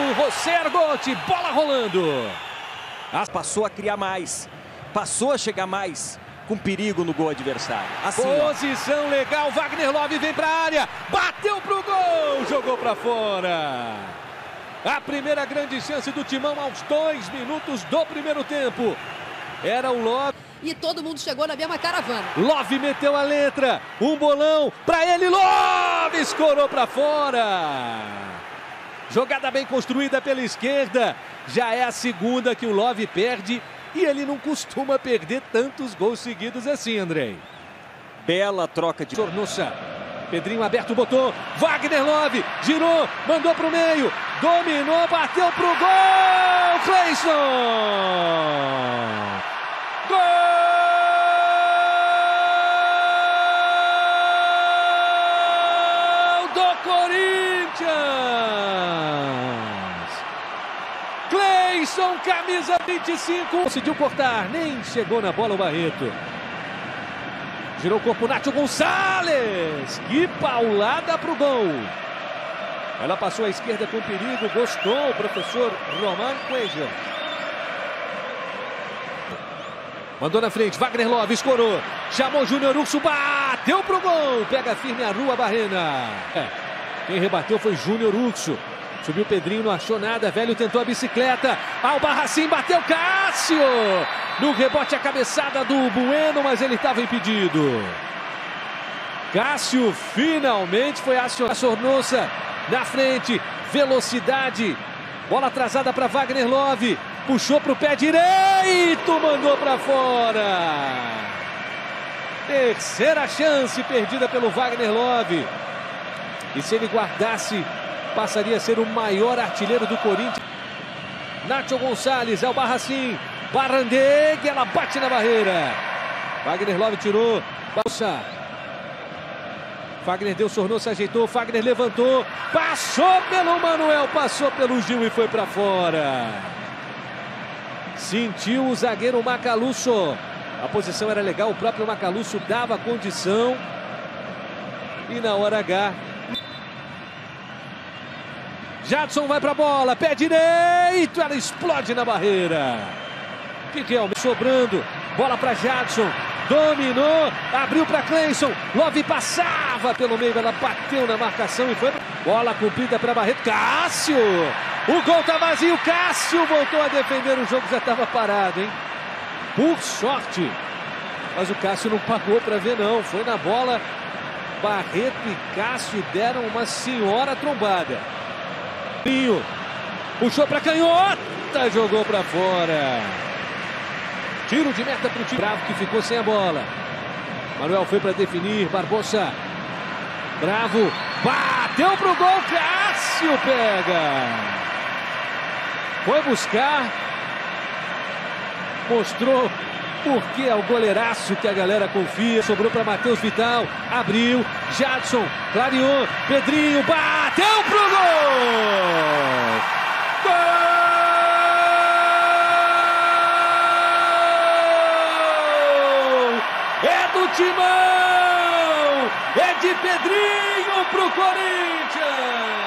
José Argote, bola rolando. Passou a criar mais, passou a chegar mais com perigo no gol adversário. Assim, posição legal, Wagner Love vem para a área, bateu pro gol, jogou para fora. A primeira grande chance do Timão aos 2 minutos do primeiro tempo. Era o Love. E todo mundo chegou na mesma caravana. Love meteu a letra, um bolão para ele, Love escorou para fora. Jogada bem construída pela esquerda. Já é a segunda que o Love perde e ele não costuma perder tantos gols seguidos assim, Andrei. Bela troca de... Sornosa. Pedrinho aberto, botou. Wagner Love girou, mandou para o meio. Dominou, bateu pro gol. Cleison! Gol do Corinthians! Cleison, camisa 25. Conseguiu cortar, nem chegou na bola o Barreto. Girou o corpo, Nacho Gonçalves. Que paulada pro gol. Ela passou à esquerda com perigo. Gostou o professor Roman Cuellar. Mandou na frente, Wagner Love escorou. Chamou Júnior Urso, bateu pro gol. Pega firme a Rua Barrena. Quem rebateu foi Júnior Urso. Subiu Pedrinho, não achou nada. Velho tentou a bicicleta. Albarracin bateu Cássio. No rebote a cabeçada do Bueno, mas ele estava impedido. Cássio finalmente foi acionado. Sornosa na frente. Velocidade. Bola atrasada para Wagner Love. Puxou para o pé direito. Mandou para fora. Terceira chance perdida pelo Wagner Love. E se ele guardasse, passaria a ser o maior artilheiro do Corinthians. Nacho Gonçalves, Albarracin, Barrandeg, ela bate na barreira. Wagner Love tirou, Balsa. Fagner deu, Sornosa ajeitou, Fagner levantou, passou pelo Manuel, passou pelo Gil e foi para fora. Sentiu o zagueiro Macalusso. A posição era legal, o próprio Macalusso dava condição. E na hora H... Jadson vai para a bola, pé direito, ela explode na barreira. Riquelme sobrando, bola para Jadson, dominou, abriu para Cleison, Love passava pelo meio, ela bateu na marcação e foi. Bola cumprida para Barreto, Cássio, o gol tá vazio, Cássio voltou a defender, o jogo já estava parado, hein? Por sorte, mas o Cássio não pagou para ver não, foi na bola, Barreto e Cássio deram uma senhora trombada. Puxou para canhota, jogou para fora. Tiro de meta para o time Bravo que ficou sem a bola. Manuel foi para definir, Barbosa. Bravo, bateu pro gol, Cássio pega. Foi buscar. Mostrou porque é o goleiraço que a galera confia. Sobrou para Matheus Vital, abriu, Jadson, clareou, Pedrinho, bateu pro gol! Gol! É do Timão! É de Pedrinho pro Corinthians!